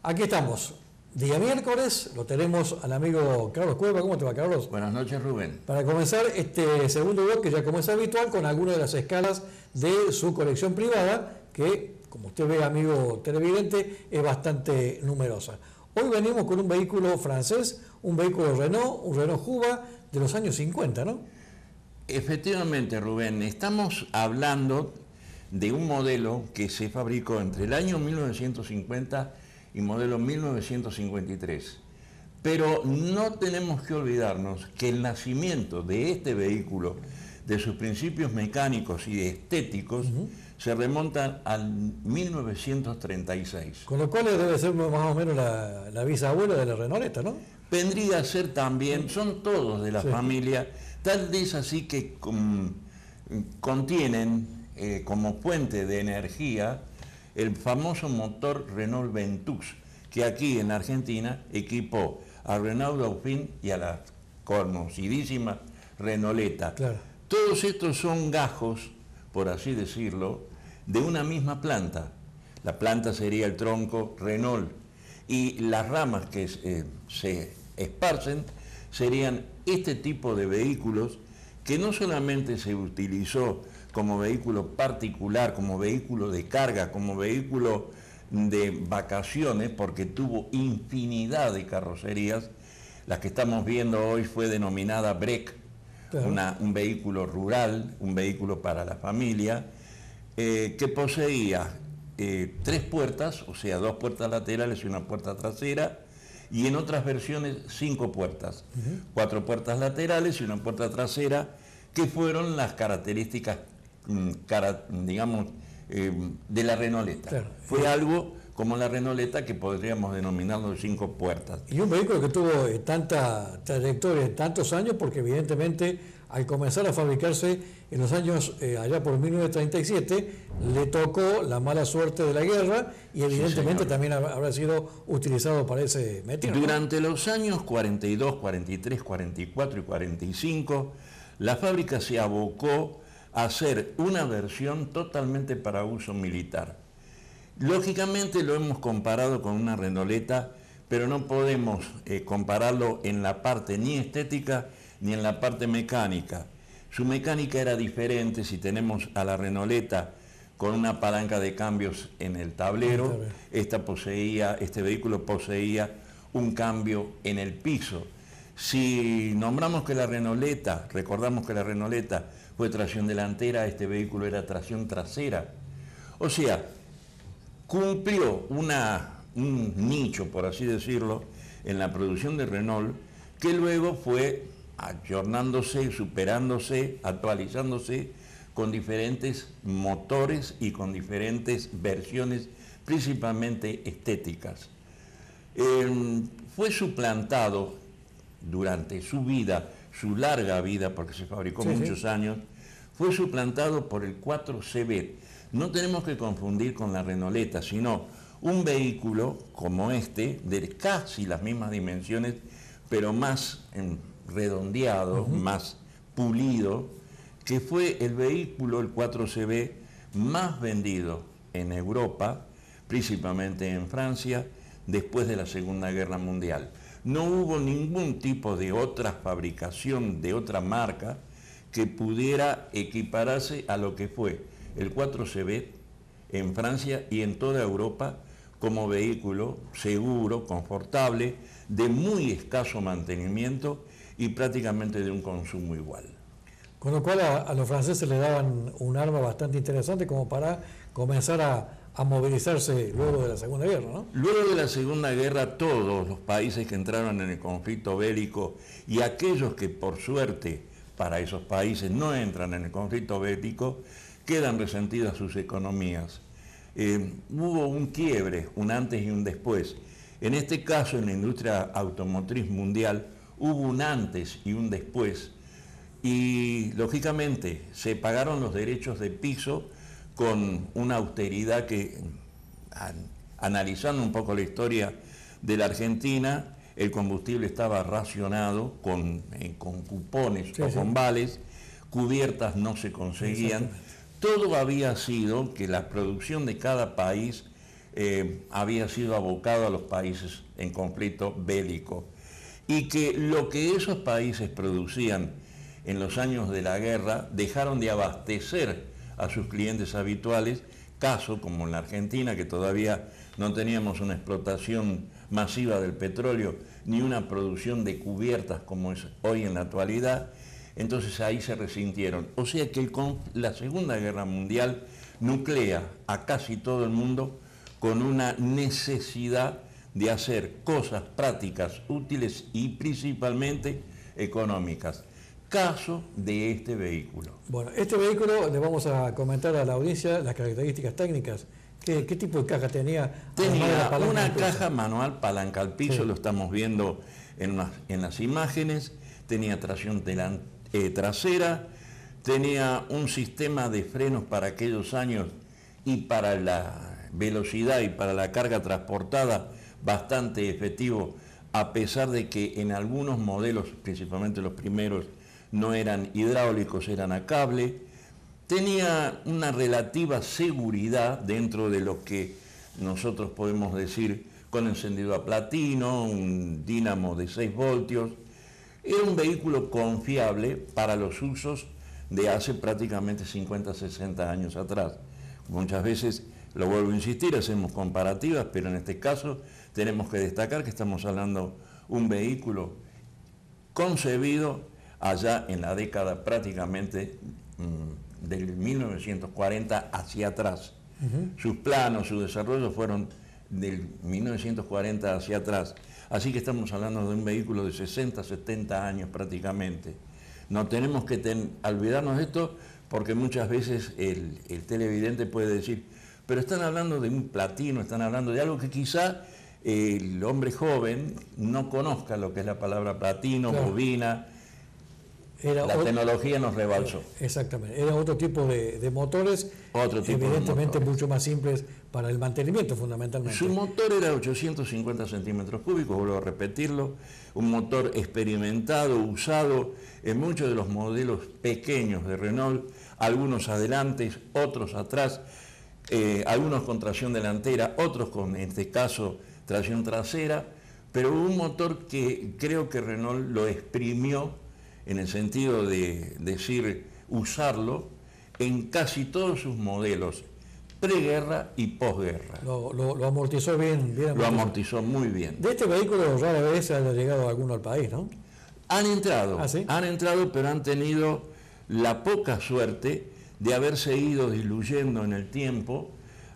Aquí estamos. Día miércoles, lo tenemos al amigo Carlos Cueva. ¿Cómo te va, Carlos? Buenas noches, Rubén. Para comenzar este segundo bloque, ya como es habitual, con algunas de las escalas de su colección privada, que, como usted ve, amigo televidente, es bastante numerosa. Hoy venimos con un vehículo francés, un vehículo Renault, un Renault Juba de los años 50, ¿no? Efectivamente, Rubén, estamos hablando de un modelo que se fabricó entre el año 1950 y modelo 1953. Pero no tenemos que olvidarnos que el nacimiento de este vehículo, de sus principios mecánicos y estéticos, se remontan al 1936. Con lo cual debe ser más o menos la bisabuela de la Renauleta, ¿no? Vendría a ser también, son todos de la familia, tal vez así que contienen como fuente de energía el famoso motor Renault Ventus, que aquí en Argentina equipó a Renault Dauphine y a la conocidísima Renauleta. Claro. Todos estos son gajos, por así decirlo, de una misma planta. La planta sería el tronco Renault y las ramas que se esparcen serían este tipo de vehículos que no solamente se utilizó como vehículo particular, como vehículo de carga, como vehículo de vacaciones, porque tuvo infinidad de carrocerías. La que estamos viendo hoy fue denominada Break, claro, un vehículo rural, un vehículo para la familia, que poseía 3 puertas, o sea, 2 puertas laterales y una puerta trasera, y en otras versiones 5 puertas, 4 puertas laterales y una puerta trasera, que fueron las características, digamos, de la Renauleta. Claro. Fue algo como la Renauleta que podríamos denominarlo de 5 puertas. Y un vehículo que tuvo tanta trayectoria, tantos años, porque evidentemente al comenzar a fabricarse en los años, allá por 1937, le tocó la mala suerte de la guerra y evidentemente también habrá sido utilizado para ese motivo. Durante los años 42, 43, 44 y 45, la fábrica se abocó a hacer una versión totalmente para uso militar. Lógicamente lo hemos comparado con una Renauleta, pero no podemos compararlo en la parte ni estética ni en la parte mecánica. Su mecánica era diferente. Si tenemos a la Renauleta con una palanca de cambios en el tablero, este vehículo poseía un cambio en el piso. Si nombramos que la Renauleta, recordamos que la Renauleta fue tracción delantera, este vehículo era tracción trasera. O sea, cumplió un nicho, por así decirlo, en la producción de Renault, que luego fue ayornándose, superándose, actualizándose con diferentes motores y con diferentes versiones, principalmente estéticas. Fue suplantado durante su vida, su larga vida, porque se fabricó muchos años, fue suplantado por el 4CV. No tenemos que confundir con la Renauleta, sino un vehículo como este, de casi las mismas dimensiones, pero más redondeado, más pulido, que fue el vehículo, el 4CV, más vendido en Europa, principalmente en Francia, después de la Segunda Guerra Mundial. No hubo ningún tipo de otra fabricación, de otra marca, que pudiera equipararse a lo que fue el 4CV en Francia y en toda Europa como vehículo seguro, confortable, de muy escaso mantenimiento y prácticamente de un consumo igual. Con lo cual a los franceses le daban un arma bastante interesante como para comenzar a movilizarse luego de la Segunda Guerra, ¿no? Luego de la Segunda Guerra, todos los países que entraron en el conflicto bélico y aquellos que por suerte para esos países no entran en el conflicto bélico, quedan resentidas sus economías. Hubo un quiebre, un antes y un después. En este caso, en la industria automotriz mundial, hubo un antes y un después. Y, lógicamente, se pagaron los derechos de piso con una austeridad que, analizando un poco la historia de la Argentina, el combustible estaba racionado con cupones o con vales, cubiertas no se conseguían. Todo había sido que la producción de cada país había sido abocado a los países en conflicto bélico, y que lo que esos países producían en los años de la guerra dejaron de abastecer a sus clientes habituales, caso como en la Argentina, que todavía no teníamos una explotación masiva del petróleo ni una producción de cubiertas como es hoy en la actualidad. Entonces ahí se resintieron. O sea que la Segunda Guerra Mundial nuclea a casi todo el mundo con una necesidad de hacer cosas prácticas, útiles y principalmente económicas. Caso de este vehículo. Bueno, este vehículo le vamos a comentar a la audiencia las características técnicas. ¿Qué tipo de caja tenía? Tenía una caja manual, palanca al piso, sí. Lo estamos viendo en las imágenes. Tenía tracción trasera, tenía un sistema de frenos para aquellos años y para la velocidad y para la carga transportada bastante efectivo, a pesar de que en algunos modelos, principalmente los primeros, no eran hidráulicos, eran a cable. Tenía una relativa seguridad dentro de lo que nosotros podemos decir con encendido a platino, un dínamo de 6 voltios. Era un vehículo confiable para los usos de hace prácticamente 50, 60 años atrás. Muchas veces, lo vuelvo a insistir, hacemos comparativas, pero en este caso tenemos que destacar que estamos hablando de un vehículo concebido allá en la década prácticamente del 1940 hacia atrás. Sus planos, su desarrollo fueron del 1940 hacia atrás. Así que estamos hablando de un vehículo de 60, 70 años prácticamente. No tenemos que olvidarnos de esto porque muchas veces el televidente puede decir, pero están hablando de un platino, están hablando de algo que quizá el hombre joven no conozca lo que es la palabra platino, claro. Bobina. La tecnología nos rebalsó. Exactamente, era otro tipo de motores, evidentemente mucho más simples para el mantenimiento fundamentalmente. Su motor era 850 centímetros cúbicos, vuelvo a repetirlo, un motor experimentado, usado en muchos de los modelos pequeños de Renault, algunos adelante, otros atrás, algunos con tracción delantera, otros con, en este caso, tracción trasera, pero un motor que creo que Renault lo exprimió en el sentido de decir, usarlo en casi todos sus modelos, preguerra y posguerra. Lo amortizó bien. Lo amortizó muy bien. De este vehículo rara vez ha llegado alguno al país, ¿no? Han entrado, ¿Ah, sí? Han entrado, pero han tenido la poca suerte de haberse ido diluyendo en el tiempo,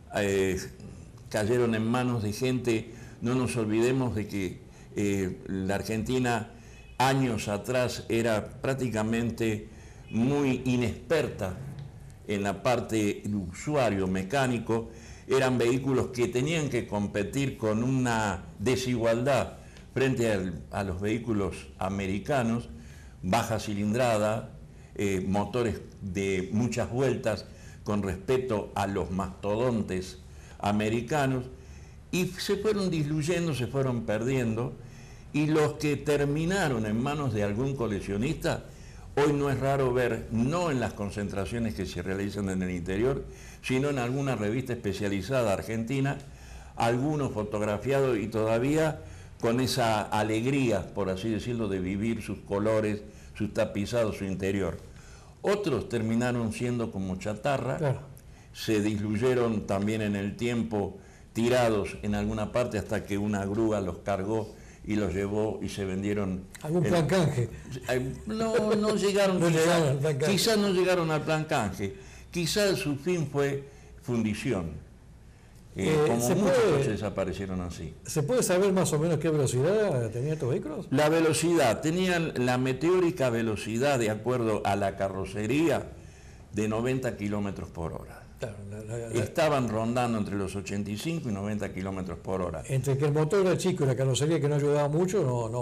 cayeron en manos de gente, no nos olvidemos de que la Argentina años atrás era prácticamente muy inexperta en la parte de usuario mecánico, eran vehículos que tenían que competir con una desigualdad frente a los vehículos americanos, baja cilindrada, motores de muchas vueltas con respecto a los mastodontes americanos, y se fueron diluyendo, se fueron perdiendo. Y los que terminaron en manos de algún coleccionista, hoy no es raro ver, no en las concentraciones que se realizan en el interior, sino en alguna revista especializada argentina, algunos fotografiados y todavía con esa alegría, por así decirlo, de vivir sus colores, sus tapizados, su interior. Otros terminaron siendo como chatarra, claro. Se diluyeron también en el tiempo, tirados en alguna parte hasta que una grúa los cargó y los llevó y se vendieron. ¿Algún plan canje? No llegaron, quizás no llegaron al plan canje. Quizás su fin fue fundición. Como muchos coches aparecieron así. ¿Se puede saber más o menos qué velocidad tenían estos vehículos? La velocidad, tenían la meteórica velocidad, de acuerdo a la carrocería, de 90 kilómetros por hora. Claro, estaban rondando entre los 85 y 90 kilómetros por hora. Entre que el motor era chico y la carrocería que no ayudaba mucho,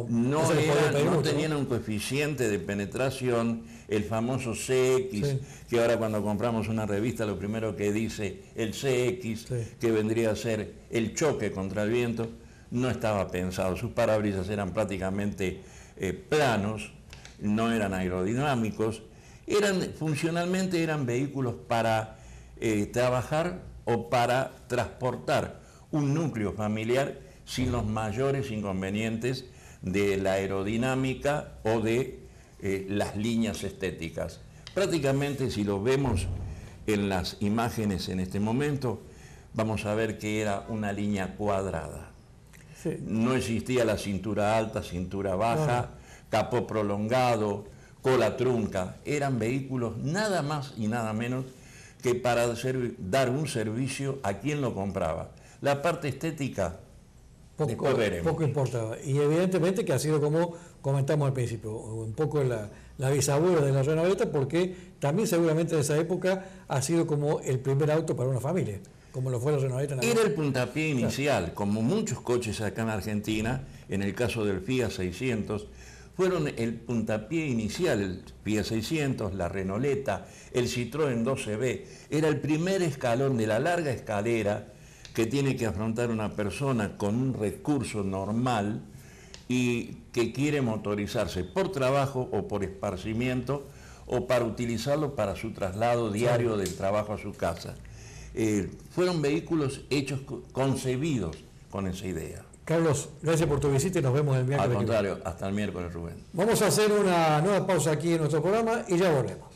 no tenían un coeficiente de penetración, el famoso CX, sí. Que ahora cuando compramos una revista lo primero que dice el CX, sí. Que vendría a ser el choque contra el viento, no estaba pensado. Sus parabrisas eran prácticamente planos, no eran aerodinámicos, funcionalmente eran vehículos para trabajar o para transportar un núcleo familiar sin los mayores inconvenientes de la aerodinámica o de las líneas estéticas. Prácticamente, si lo vemos en las imágenes en este momento, vamos a ver que era una línea cuadrada. Sí. No existía la cintura alta, cintura baja, capó prolongado, cola trunca. Eran vehículos nada más y nada menos que para dar un servicio a quien lo compraba. La parte estética, después veremos. Poco importaba. Y evidentemente que ha sido, como comentamos al principio, un poco la bisabuela de la Renauleta, porque también seguramente en esa época ha sido como el primer auto para una familia, como lo fue la Renauleta. Era el puntapié inicial, como muchos coches acá en Argentina, en el caso del Fiat 600, fueron el puntapié inicial, el Fiat 600, la Renauleta, el Citroën 12B. Era el primer escalón de la larga escalera que tiene que afrontar una persona con un recurso normal y que quiere motorizarse por trabajo o por esparcimiento o para utilizarlo para su traslado diario del trabajo a su casa. Fueron vehículos hechos, concebidos con esa idea. Carlos, gracias por tu visita y nos vemos el miércoles. Al contrario, hasta el miércoles, Rubén. Vamos a hacer una nueva pausa aquí en nuestro programa y ya volvemos.